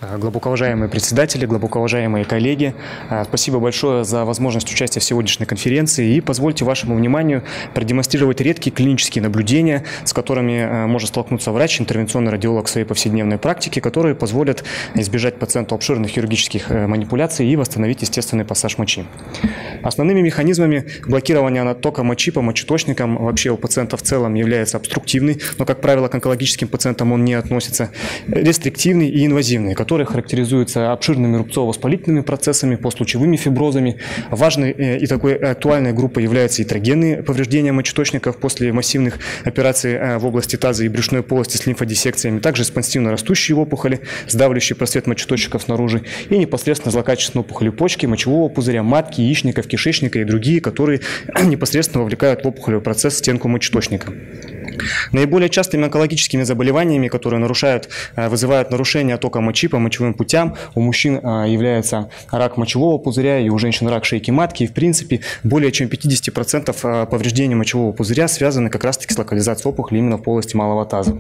Глубоко уважаемые председатели, глубоко уважаемые коллеги, спасибо большое за возможность участия в сегодняшней конференции и позвольте вашему вниманию продемонстрировать редкие клинические наблюдения, с которыми может столкнуться врач, интервенционный радиолог в своей повседневной практике, которые позволят избежать пациенту обширных хирургических манипуляций и восстановить естественный пассаж мочи. Основными механизмами блокирования оттока мочи по мочеточникам вообще у пациента в целом является обструктивный, но, как правило, к онкологическим пациентам он не относится, рестриктивный и инвазивный, которые характеризуются обширными рубцово-воспалительными процессами, постлучевыми фиброзами. Важной и такой актуальной группой являются ятрогенные повреждения мочеточников после массивных операций в области таза и брюшной полости с лимфодиссекциями, также экспансивно растущие опухоли, сдавливающий просвет мочеточников снаружи и непосредственно злокачественные опухоли почки, мочевого пузыря, матки, яичников, кишечника и другие, которые непосредственно вовлекают в опухолевый процесс в стенку мочеточника. Наиболее частыми онкологическими заболеваниями, которые вызывают нарушение оттока мочи по мочевым путям, у мужчин является рак мочевого пузыря и у женщин рак шейки матки. И в принципе более чем 50% повреждений мочевого пузыря связаны как раз-таки с локализацией опухоли именно в полости малого таза.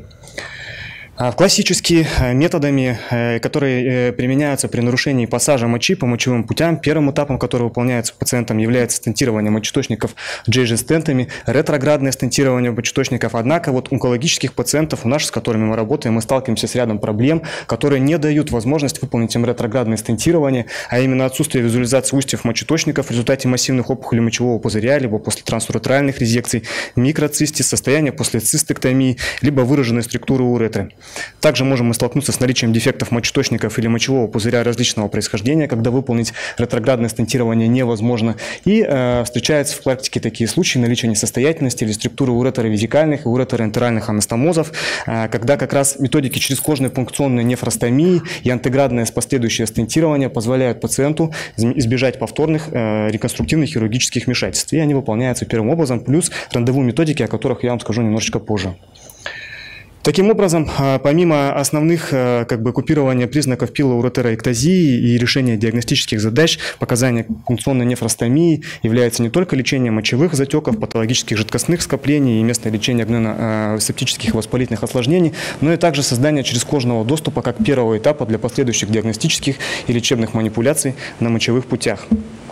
Классическими методами, которые применяются при нарушении пассажа мочи по мочевым путям, первым этапом, который выполняется пациентом, является стентирование мочеточников JG-стентами, ретроградное стентирование мочеточников. Однако вот онкологических пациентов у нас, с которыми мы работаем, мы сталкиваемся с рядом проблем, которые не дают возможность выполнить им ретроградное стентирование, а именно отсутствие визуализации устьев мочеточников в результате массивных опухолей мочевого пузыря, либо после трансуретральных резекций, микроцистис, состояние после цистектомии, либо выраженной структуры уретры. Также можем мы столкнуться с наличием дефектов мочеточников или мочевого пузыря различного происхождения, когда выполнить ретроградное стентирование невозможно. И встречаются в практике такие случаи наличия несостоятельности или структуры уретеровезикальных и уретероэнтеральных анастомозов, когда как раз методики черезкожной пункционной нефростомии и антеградное последующее стентирование позволяют пациенту избежать повторных реконструктивных хирургических вмешательств. И они выполняются первым образом, плюс рандеву методики, о которых я вам скажу немножечко позже. Таким образом, помимо основных купирования признаков пилоуретероэктазии и решения диагностических задач, показания пункционной нефростомии является не только лечение мочевых затеков, патологических жидкостных скоплений и местное лечение гнойно-септических воспалительных осложнений, но и также создание черезкожного доступа как первого этапа для последующих диагностических и лечебных манипуляций на мочевых путях.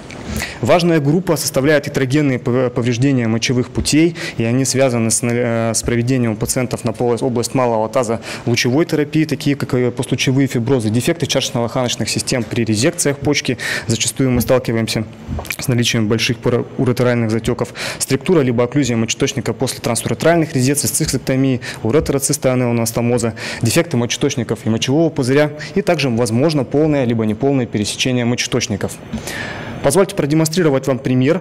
Важная группа составляет ятрогенные повреждения мочевых путей, и они связаны с проведением у пациентов на область малого таза лучевой терапии, такие как постлучевые фиброзы, дефекты чашечно-лоханочных систем при резекциях почки. Зачастую мы сталкиваемся с наличием больших уретеральных затеков, структура либо окклюзия мочеточника после трансуретральных резекций, цистектомии, уретероцистеанеонастомоза, дефекты мочеточников и мочевого пузыря, и также возможно полное либо неполное пересечение мочеточников. Позвольте продемонстрировать вам пример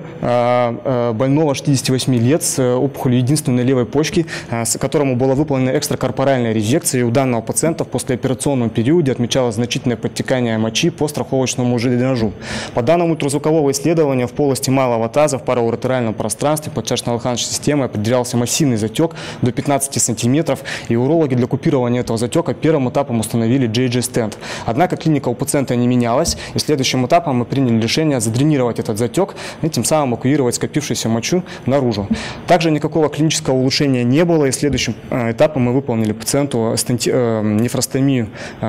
больного 68 лет с опухолью единственной левой почки, с которому была выполнена экстракорпоральная резекция. И у данного пациента в послеоперационном периоде отмечалось значительное подтекание мочи по страховочному дренажу. По данным ультразвукового исследования в полости малого таза в парауретеральном пространстве под чашечно-лоханочной системой определялся массивный затек до 15 см, и урологи для купирования этого затека первым этапом установили JG-стенд. Однако клиника у пациента не менялась, и следующим этапом мы приняли решение задренировать этот затек и тем самым эвакуировать скопившуюся мочу наружу. Также никакого клинического улучшения не было, и следующим этапом мы выполнили пациенту нефростомию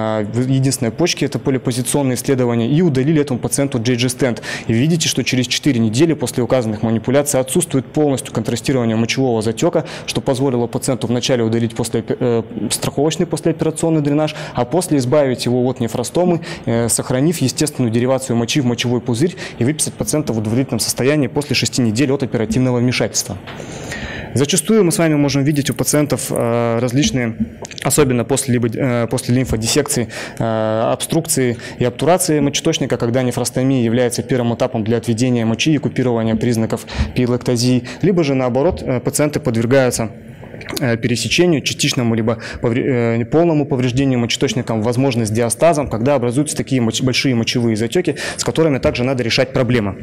в единственной почке, это полипозиционное исследование, и удалили этому пациенту JG-стенд. И видите, что через 4 недели после указанных манипуляций отсутствует полностью контрастирование мочевого затека, что позволило пациенту вначале удалить страховочный послеоперационный дренаж, а после избавить его от нефростомы, сохранив естественную деривацию мочи в мочевой пузырь и выписать пациента в удовлетворительном состоянии после 6 недель от оперативного вмешательства. Зачастую мы с вами можем видеть у пациентов различные, особенно после лимфодиссекции, обструкции и обтурации мочеточника, когда нефростомия является первым этапом для отведения мочи и купирования признаков пилоэктазии, либо же наоборот пациенты подвергаются пересечению, частичному либо полному повреждению мочеточником, возможно, с диастазом, когда образуются такие большие мочевые затеки, с которыми также надо решать проблемы.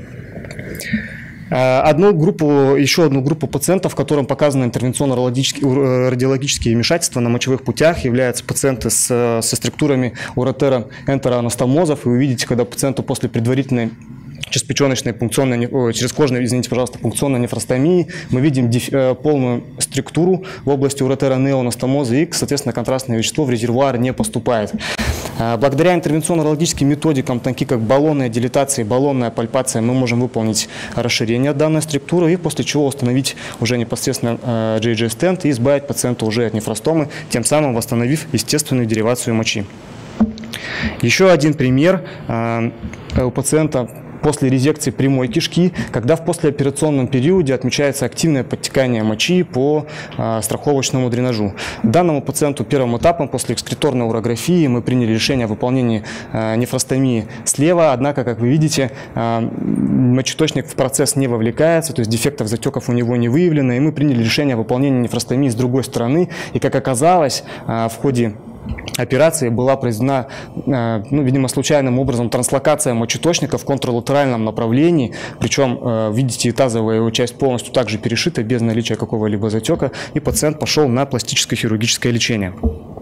Еще одну группу пациентов, которым показаны интервенционно-радиологические вмешательства на мочевых путях, являются пациенты со структурами уретероэнтероанастомозов. И вы видите, когда пациенту после предварительной черезпеченочной черезкожной, извините, пожалуйста, пункционной нефростомии. Мы видим полную структуру в области уретера неонастомоза и, соответственно, контрастное вещество в резервуар не поступает. Благодаря интервенционно-урологическим методикам, таким как баллонная дилатация и баллонная пальпация, мы можем выполнить расширение данной структуры и после чего установить уже непосредственно JJ-стенд и избавить пациента уже от нефростомы, тем самым восстановив естественную деривацию мочи. Еще один пример у пациента после резекции прямой кишки, когда в послеоперационном периоде отмечается активное подтекание мочи по страховочному дренажу. Данному пациенту первым этапом после экскреторной урографии мы приняли решение о выполнении нефростомии слева, однако, как вы видите, мочеточник в процесс не вовлекается, то есть дефектов, затеков у него не выявлено, и мы приняли решение о выполнении нефростомии с другой стороны, и, как оказалось, в ходе операции была произведена, видимо, случайным образом транслокация мочеточника в контралатеральном направлении, причем, видите, и тазовая его часть полностью также перешита, без наличия какого-либо затека, и пациент пошел на пластическое хирургическое лечение.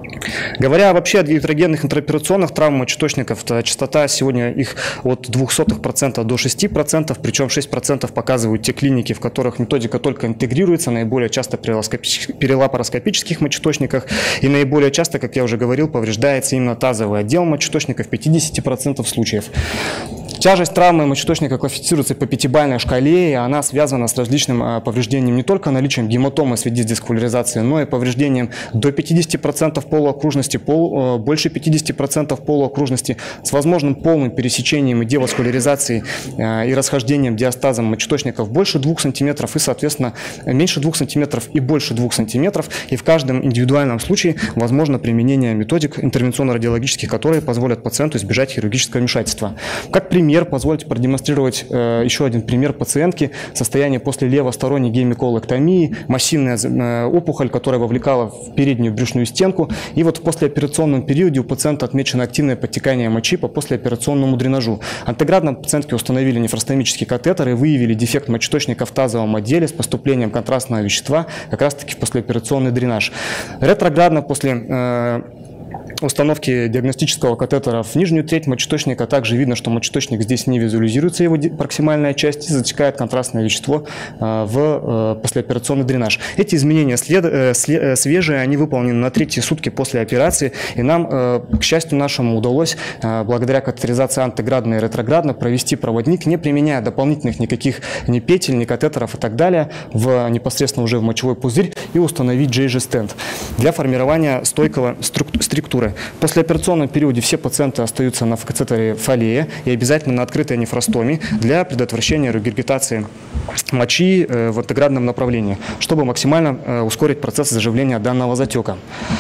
Говоря вообще о ятрогенных интраоперационных травмах мочеточников, частота сегодня их от 0,02% до 6%, причем 6% показывают те клиники, в которых методика только интегрируется, наиболее часто при лапароскопических мочеточниках, и наиболее часто, как я уже говорил, повреждается именно тазовый отдел мочеточника в 50% случаев. Тяжесть травмы мочеточника классифицируется по пятибалльной шкале, и она связана с различным повреждением не только наличием гематомы в связи с дискваляризацией, но и повреждением до 50% полуокружности, больше 50% полуокружности, с возможным полным пересечением и деваскуляризацией и расхождением диастазом мочеточников больше 2 см и, соответственно, меньше 2 см и больше 2 см. И в каждом индивидуальном случае возможно применение методик интервенционно-радиологических, которые позволят пациенту избежать хирургического вмешательства. Как пример, позвольте продемонстрировать еще один пример пациентки. Состояние после левосторонней гемиколэктомии, массивная опухоль, которая вовлекала в переднюю брюшную стенку. И вот в послеоперационном периоде у пациента отмечено активное подтекание мочи по послеоперационному дренажу. Антеградно пациентке установили нефростомический катетер и выявили дефект мочеточника в тазовом отделе с поступлением контрастного вещества как раз-таки в послеоперационный дренаж. Ретроградно после установки диагностического катетера в нижнюю треть мочеточника также видно, что мочеточник здесь не визуализируется, его проксимальная часть, и затекает контрастное вещество в послеоперационный дренаж. Эти изменения свежие, они выполнены на 3-е сутки после операции, и нам, к счастью нашему, удалось благодаря катетеризации антеградно и ретроградно провести проводник, не применяя дополнительных никаких ни петель, ни катетеров и так далее, непосредственно уже в мочевой пузырь, и установить JJ-стенд для формирования стойкого структуры. В послеоперационном периоде все пациенты остаются на катетере Фоллея и обязательно на открытой нефростомии для предотвращения регургитации мочи в антеградном направлении, чтобы максимально ускорить процесс заживления данного затека.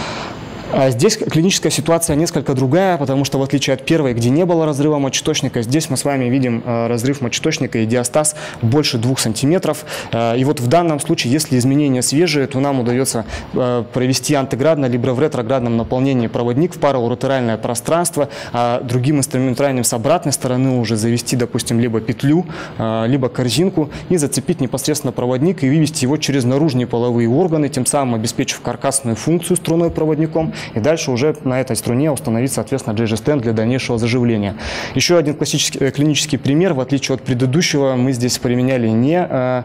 Здесь клиническая ситуация несколько другая, потому что в отличие от первой, где не было разрыва мочеточника, здесь мы с вами видим разрыв мочеточника и диастаз больше 2 см. И вот в данном случае, если изменения свежие, то нам удается провести антеградно либо в ретроградном наполнении проводник в парауретеральное пространство, а другим инструментарием с обратной стороны уже завести, допустим, либо петлю, либо корзинку и зацепить непосредственно проводник и вывести его через наружные половые органы, тем самым обеспечив каркасную функцию струной проводником. И дальше уже на этой струне установить, соответственно, JJ-стенд для дальнейшего заживления. Еще один классический клинический пример. В отличие от предыдущего, мы здесь применяли не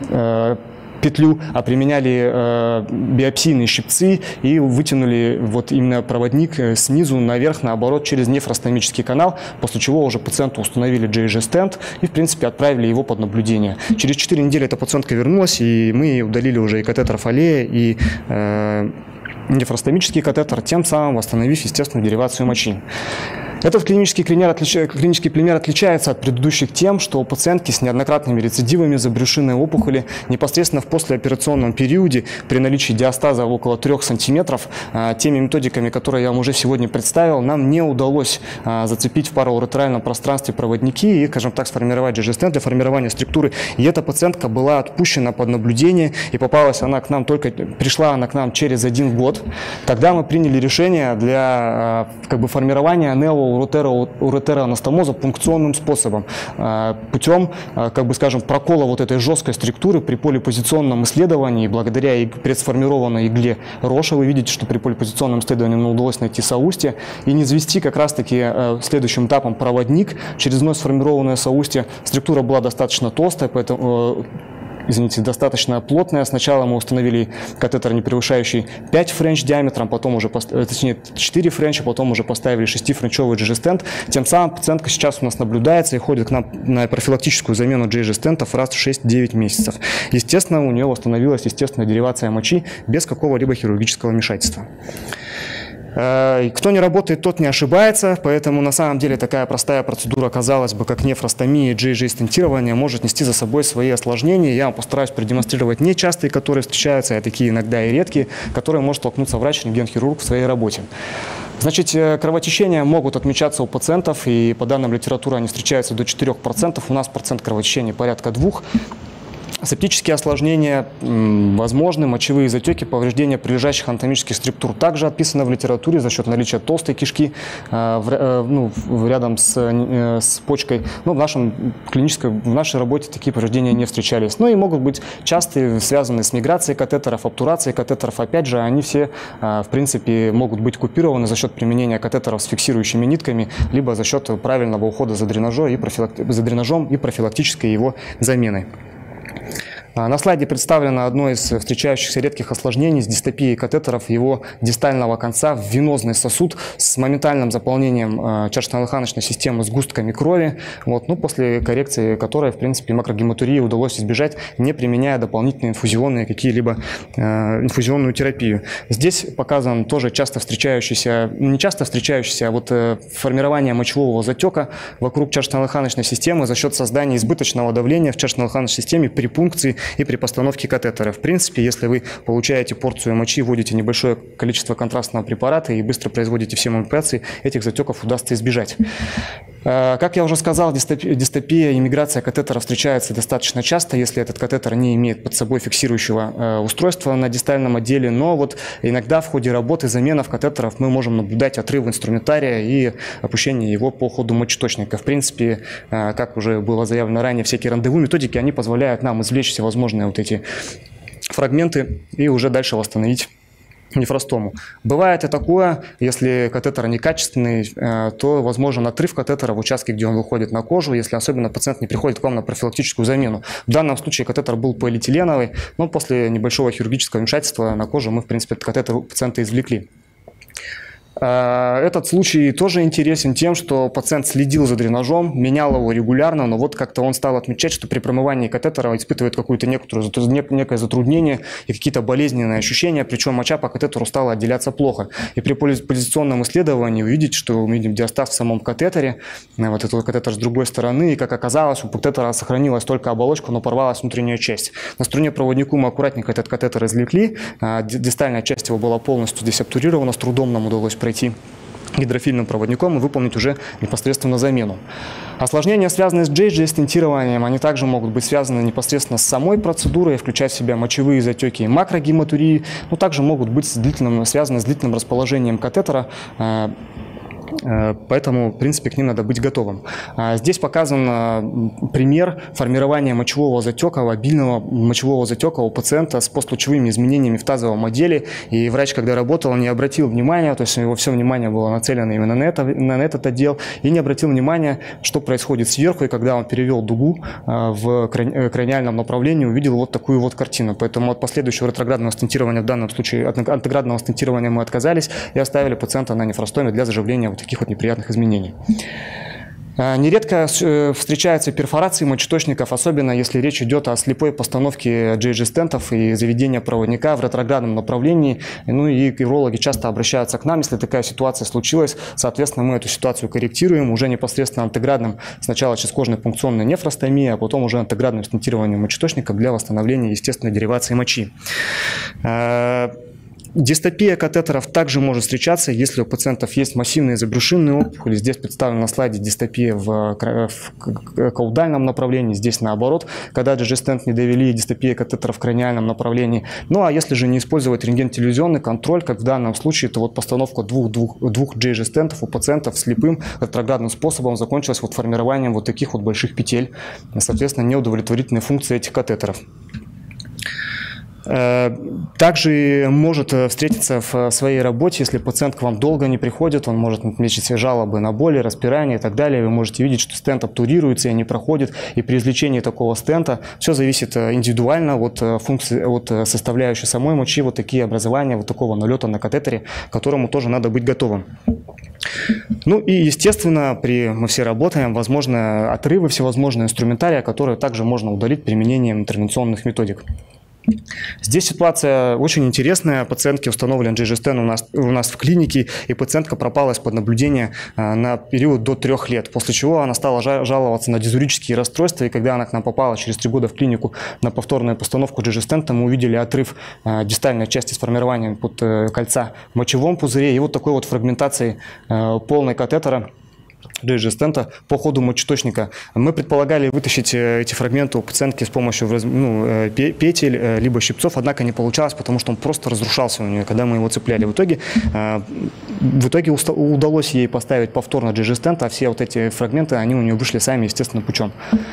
петлю, а применяли биопсийные щипцы и вытянули вот именно проводник снизу наверх, наоборот, через нефростомический канал, после чего уже пациенту установили JJ-стенд и, в принципе, отправили его под наблюдение. Через 4 недели эта пациентка вернулась, и мы удалили уже и катетер Фоллея, и нефростомический катетер, тем самым восстановив естественную деривацию мочи. Этот клинический пример отличается от предыдущих тем, что у пациентки с неоднократными рецидивами забрюшинной опухоли непосредственно в послеоперационном периоде при наличии диастаза около 3 см теми методиками, которые я вам уже сегодня представил, нам не удалось зацепить в парауретеральном пространстве проводники и, скажем так, сформировать JJ-стенд для формирования структуры. И эта пациентка была отпущена под наблюдение, и пришла она к нам через 1 год. Тогда мы приняли решение для формирования нео уретероанастомоза пункционным способом, путем, как бы скажем, прокола вот этой жесткой структуры при полипозиционном исследовании. Благодаря предсформированной игле Роша вы видите, что при полипозиционном исследовании нам удалось найти соустье и низвести как раз-таки следующим этапом проводник через вновь сформированное соустье. Структура была достаточно толстая, поэтому достаточно плотная. Сначала мы установили катетер, не превышающий 5 френч диаметром, потом уже, точнее 4 френча, потом уже поставили 6-френчевый GG-стенд. Тем самым пациентка сейчас у нас наблюдается и ходит к нам на профилактическую замену GG-стентов раз в 6-9 месяцев. Естественно, у нее восстановилась естественная деривация мочи без какого-либо хирургического вмешательства. Кто не работает, тот не ошибается, поэтому на самом деле такая простая процедура, казалось бы, как нефростомия и GG-стентирование, может нести за собой свои осложнения. Я постараюсь продемонстрировать нечастые, которые встречаются, а такие иногда и редкие, которые может столкнуться врач-рентген-хирург в своей работе. Значит, кровотечения могут отмечаться у пациентов, и по данным литературы они встречаются до 4%. У нас процент кровотечения порядка 2%. Септические осложнения возможны, мочевые затеки, повреждения прилежащих анатомических структур также описано в литературе за счет наличия толстой кишки рядом с почкой. Но в нашей работе такие повреждения не встречались. Ну и могут быть частые, связанные с миграцией катетеров, обтурацией катетеров. Опять же, они все, в принципе, могут быть купированы за счет применения катетеров с фиксирующими нитками, либо за счет правильного ухода за дренажом и профилактической его заменой. На слайде представлено одно из встречающихся редких осложнений с дистопией катетеров его дистального конца в венозный сосуд с моментальным заполнением чашечно-лоханочной системы сгустками крови, после коррекции которой, в принципе, макрогематурии удалось избежать, не применяя дополнительные инфузионную терапию. Здесь показан тоже часто встречающийся, не часто встречающийся, а формирование мочевого затека вокруг чашечно-лоханочной системы за счет создания избыточного давления в чашечно-лоханочной системе при пункции и при постановке катетера. В принципе, если вы получаете порцию мочи, вводите небольшое количество контрастного препарата и быстро производите все манипуляции, этих затеков удастся избежать. Как я уже сказал, дистопия и миграция катетера встречается достаточно часто, если этот катетер не имеет под собой фиксирующего устройства на дистальном отделе, но иногда в ходе работы заменов катетеров мы можем наблюдать отрыв инструментария и опущение его по ходу мочеточника. В принципе, как уже было заявлено ранее, всякие рандеву методики, они позволяют нам извлечь всевозможные эти фрагменты и уже дальше восстановить нефростому. Бывает и такое, если катетер некачественный, то возможен отрыв катетера в участке, где он выходит на кожу, если особенно пациент не приходит к вам на профилактическую замену. В данном случае катетер был полиэтиленовый, но после небольшого хирургического вмешательства на кожу мы, в принципе, этот катетер у пациента извлекли. Этот случай тоже интересен тем, что пациент следил за дренажом, менял его регулярно, но как-то он стал отмечать, что при промывании катетера испытывает некое затруднение и какие-то болезненные ощущения, причем моча по катетеру стала отделяться плохо. И при полипозиционном исследовании вы видите, что мы видим диастаз в самом катетере, этот катетер с другой стороны, и как оказалось, у катетера сохранилась только оболочка, но порвалась внутренняя часть. На струне проводнику мы аккуратненько этот катетер извлекли, дистальная часть его была полностью здесь обтурирована, с трудом нам удалось пройти гидрофильным проводником и выполнить уже непосредственно замену. Осложнения, связанные с GG-стентированием, они также могут быть связаны непосредственно с самой процедурой, включая в себя мочевые затеки и макрогематурии, но также могут быть связаны с длительным расположением катетера. Поэтому, в принципе, к ним надо быть готовым. Здесь показан пример формирования мочевого затека, обильного мочевого затека у пациента с постлучевыми изменениями в тазовом отделе. И врач, когда работал, не обратил внимания, то есть его все внимание было нацелено именно на этот отдел, и не обратил внимания, что происходит сверху. И когда он перевел дугу в краниальном направлении, увидел такую картину. Поэтому от последующего ретроградного стентирования, в данном случае от антеградного стентирования, мы отказались и оставили пациента на нефростоме для заживления таких неприятных изменений. Нередко встречаются перфорации мочеточников, особенно если речь идет о слепой постановке GG-стентов и заведения проводника в ретроградном направлении. И урологи часто обращаются к нам, если такая ситуация случилась. Соответственно, мы эту ситуацию корректируем уже непосредственно антеградным, сначала часткожной пункционной нефростомией, а потом уже антеградным стентированием мочеточника для восстановления естественной деривации мочи. Дистопия катетеров также может встречаться, если у пациентов есть массивные забрюшинные опухоли. Здесь представлена на слайде дистопия в каудальном направлении, здесь наоборот, когда GG-стенд не довели, дистопия катетеров в краниальном направлении. Ну а если же не использовать рентген-телевизионный контроль, как в данном случае, то вот постановка двух GG-стендов у пациентов слепым ретроградным способом закончилась вот формированием вот таких вот больших петель, соответственно, неудовлетворительной функции этих катетеров. Также может встретиться в своей работе, если пациент к вам долго не приходит, он может отметить все жалобы на боли, распирание и так далее. Вы можете видеть, что стенд обтурируется и не проходит. И при извлечении такого стента все зависит индивидуально от функции, от составляющей самой мочи, вот такие образования, вот такого налета на катетере, к которому тоже надо быть готовым. Ну и, естественно, мы все работаем, возможны отрывы, всевозможные инструментария, которые также можно удалить применением интервенционных методик. Здесь ситуация очень интересная. Пациентке установлен GG-стенд у нас в клинике, и пациентка пропала из-под наблюдения на период до 3 лет, после чего она стала жаловаться на дизурические расстройства, и когда она к нам попала через 3 года в клинику на повторную постановку GG-стенда, мы увидели отрыв дистальной части с формированием кольца в мочевом пузыре, и вот такой вот фрагментацией полной катетера GG-стента по ходу мочеточника. Мы предполагали вытащить эти фрагменты у пациентки с помощью петель, либо щипцов, однако не получалось, потому что он просто разрушался у нее, когда мы его цепляли. В итоге удалось ей поставить повторно GG-стент, а все вот эти фрагменты, они у нее вышли сами естественным путем.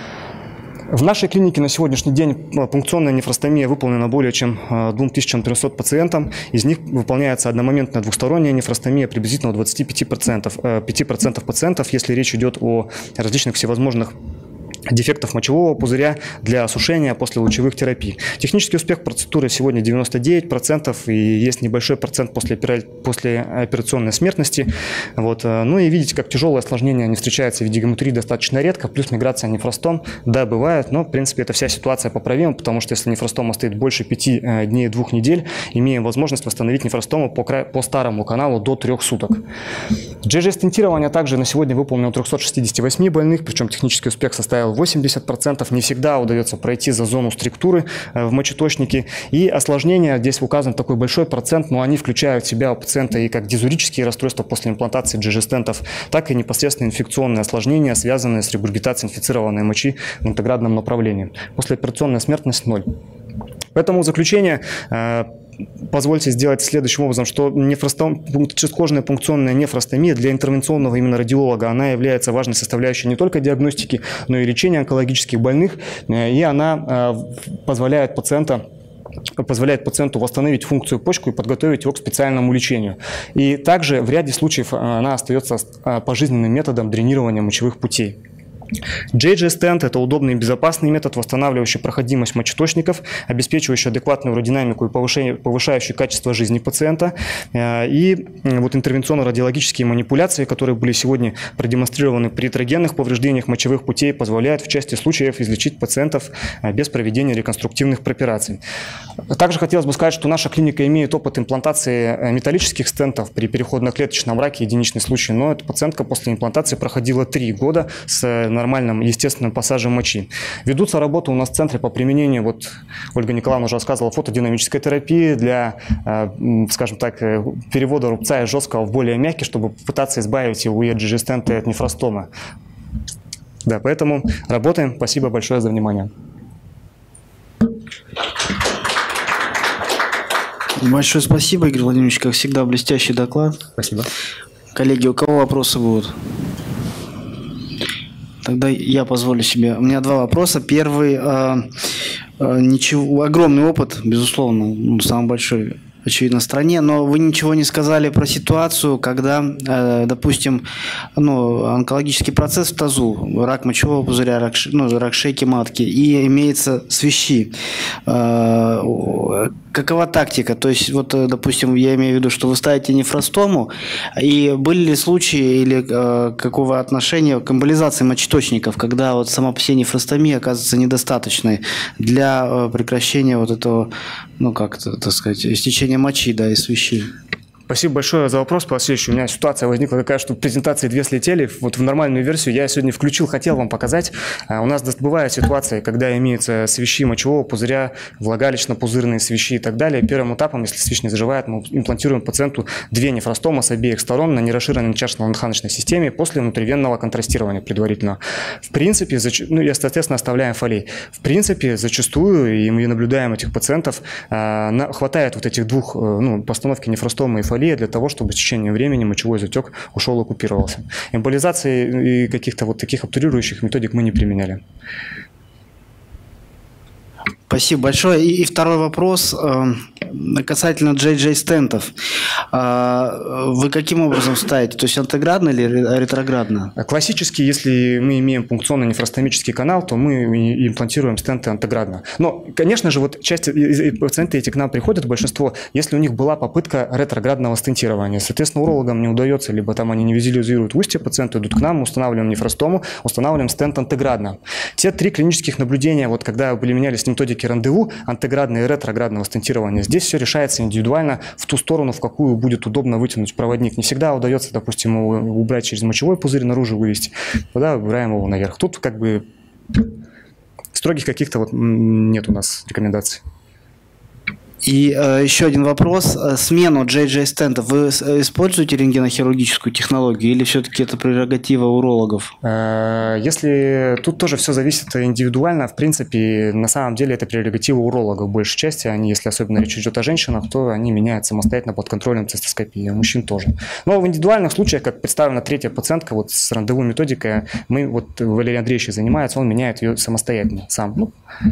В нашей клинике на сегодняшний день пункционная нефростомия выполнена более чем 2300 пациентам. Из них выполняется одномоментная двухсторонняя нефростомия приблизительно у 25%, 5% пациентов, если речь идет о различных всевозможных дефектов мочевого пузыря для осушения после лучевых терапий. Технический успех процедуры сегодня 99%, и есть небольшой процент после операционной смертности. Вот. Ну и видите, как тяжелое осложнение не встречается в виде гематурии достаточно редко, плюс миграция нефростом, да, бывает, но в принципе эта вся ситуация поправима, потому что если нефростома стоит больше 5 дней 2 недель, имеем возможность восстановить нефростому по старому каналу до 3 суток. GG-стентирование также на сегодня выполнено у 368 больных, причем технический успех составил 80%. Не всегда удается пройти за зону структуры в мочеточнике. И осложнения, здесь указан такой большой процент, но они включают в себя у пациента и как дизурические расстройства после имплантации GG-стентов, так и непосредственно инфекционные осложнения, связанные с регургитацией инфицированной мочи в интеградном направлении. Послеоперационная смертность 0. Поэтому в заключение позвольте сделать следующим образом, что подкожная пункционная нефростомия для интервенционного именно радиолога, она является важной составляющей не только диагностики, но и лечения онкологических больных, и она позволяет пациенту восстановить функцию почки и подготовить его к специальному лечению. И также в ряде случаев она остается пожизненным методом дренирования мочевых путей. GG-стенд – это удобный и безопасный метод, восстанавливающий проходимость мочеточников, обеспечивающий адекватную уродинамику и повышающий качество жизни пациента. И вот интервенционно-радиологические манипуляции, которые были сегодня продемонстрированы при этерогенных повреждениях мочевых путей, позволяют в части случаев излечить пациентов без проведения реконструктивных операций. Также хотелось бы сказать, что наша клиника имеет опыт имплантации металлических стентов при переходно-клеточном раке, единичный случай, но эта пациентка после имплантации проходила 3 года с нормальным естественным пассажем мочи. Ведутся работы у нас в центре по применению, вот Ольга Николаевна уже рассказывала, фотодинамической терапии для, скажем так, перевода рубца из жесткого в более мягкий, чтобы попытаться избавить его от GG-стента от нефростомы. Да, поэтому работаем. Спасибо большое за внимание. Большое спасибо, Игорь Владимирович, как всегда, блестящий доклад. Спасибо. Коллеги, у кого вопросы будут? Тогда я позволю себе. У меня 2 вопроса. Первый. Огромный опыт, безусловно, самый большой, очевидно, в стране, но вы ничего не сказали про ситуацию, когда, допустим, онкологический процесс в тазу, рак мочевого пузыря, рак шейки матки, и имеется свищи. Какова тактика? То есть, вот, допустим, я имею в виду, что вы ставите нефростому, и были ли случаи или какого отношения к эмболизации мочеточников, когда вот сама по себе нефростомия оказывается недостаточной для прекращения вот этого, как-то, так сказать, истечения мочи, да, и свищи? Спасибо большое за вопрос. По следующему, у меня ситуация возникла такая, что презентации 2 слетели. Вот в нормальную версию я сегодня включил, хотел вам показать. У нас бывают ситуации, когда имеются свищи мочевого пузыря, влагалищно-пузырные свищи и так далее. Первым этапом, если свищ не заживает, мы имплантируем пациенту 2 нефростомы с обеих сторон на нерасширенной чашечно-ланханочной системе после внутривенного контрастирования предварительно. В принципе, соответственно, оставляем фолей. В принципе, зачастую, и мы наблюдаем этих пациентов, хватает вот этих 2 постановки нефростомы и фолии для того, чтобы с течением времени мочевой затек ушел и купировался. Эмболизации и каких-то вот таких обтурирующих методик мы не применяли. Спасибо большое. И второй вопрос касательно JJ-стентов. Вы каким образом ставите? То есть антеградно или ретроградно? Классически, если мы имеем пункционно-нефростомический канал, то мы имплантируем стенты антеградно. Но, конечно же, вот часть пациентов эти к нам приходят, большинство, если у них была попытка ретроградного стентирования. Соответственно, урологам не удается, либо там они не визуализируют в устье, пациенты идут к нам, мы устанавливаем нефростому, устанавливаем стент антеградно. Те 3 клинических наблюдения, вот когда применялись методики рандеву, антеградного и ретроградного стентирования, здесь все решается индивидуально в ту сторону, в какую будет удобно вытянуть проводник. Не всегда удается, допустим, его убрать через мочевой пузырь, наружу вывести. Тогда выбираем его наверх. Тут как бы строгих каких-то вот нет у нас рекомендаций. И еще один вопрос. Смену JJ-стентов вы используете рентгенохирургическую технологию или все-таки это прерогатива урологов? Если тут тоже все зависит индивидуально, в принципе, на самом деле это прерогатива урологов в большей части. Они, если особенно речь идет о женщинах, то они меняют самостоятельно под контролем цистоскопии, у мужчин тоже. Но в индивидуальных случаях, как представлена 3-я пациентка вот с рандеву методикой, Валерий Андреевич занимается, он меняет ее самостоятельно сам.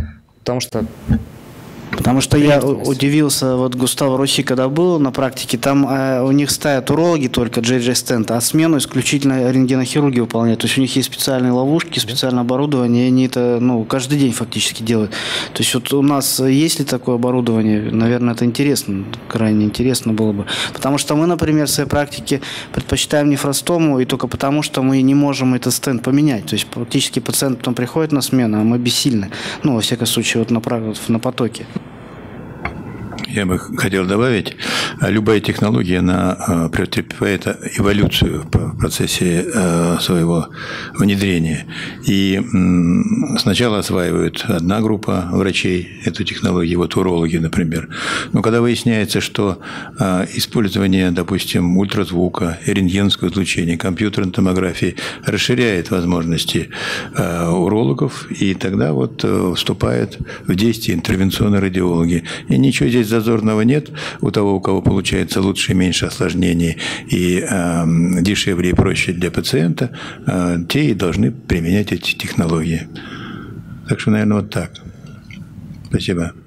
Потому что я удивился, вот Густаво Руси, когда был на практике, там у них ставят урологи только JJ-стент, а смену исключительно рентгенохирурги выполняют. То есть у них есть специальные ловушки, специальное оборудование, и они это каждый день фактически делают. То есть вот у нас есть ли такое оборудование? Наверное, это интересно, крайне интересно было бы. Потому что мы, например, в своей практике предпочитаем нефростому, и только потому, что мы не можем этот стент поменять. То есть практически пациент потом приходит на смену, а мы бессильны. Во всяком случае, вот на потоке. Я бы хотел добавить, любая технология, она претерпевает эволюцию в процессе своего внедрения. И сначала осваивает одна группа врачей эту технологию, вот урологи, например. Но когда выясняется, что использование, допустим, ультразвука, рентгеновского излучения, компьютерной томографии расширяет возможности урологов, и тогда вот вступают в действие интервенционные радиологи. И ничего здесь зазорного нет у того, у кого получается лучше и меньше осложнений, и дешевле и проще для пациента, те и должны применять эти технологии. Так что, наверное, вот так. Спасибо.